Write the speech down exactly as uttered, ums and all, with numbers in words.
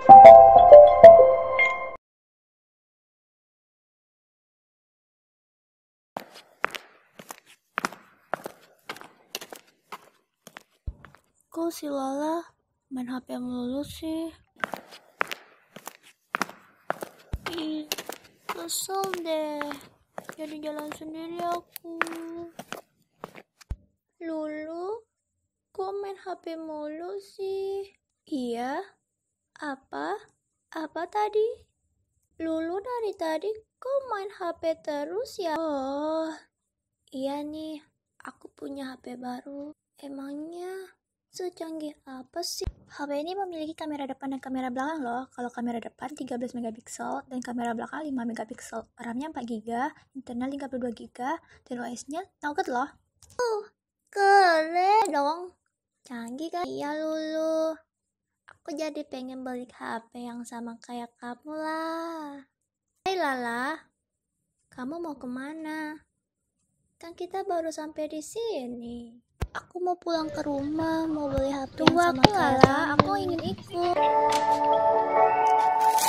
Kok si Lala main H P melulu sih? Ih, kesel deh. Jadi jalan sendiri aku. Lulu, kok main H P mulu sih? Iya? Apa? Apa tadi? Lulu dari tadi kok main H P terus ya? Oh, iya nih, aku punya H P baru. Emangnya secanggih apa sih? H P ini memiliki kamera depan dan kamera belakang loh. Kalau kamera depan tiga belas megapiksel dan kamera belakang lima megapiksel. RAM-nya empat giga, internal tiga puluh dua giga, dan O S-nya Nougat loh. Uh, keren dong. Canggih kan? Iya Lulu. Aku jadi pengen beli H P yang sama kayak kamu lah. Hai Lala, kamu mau kemana? Kan kita baru sampai di sini. Aku mau pulang ke rumah, mau beli H P yang sama kayak kamu. Tunggu aku Lala, aku ingin ikut.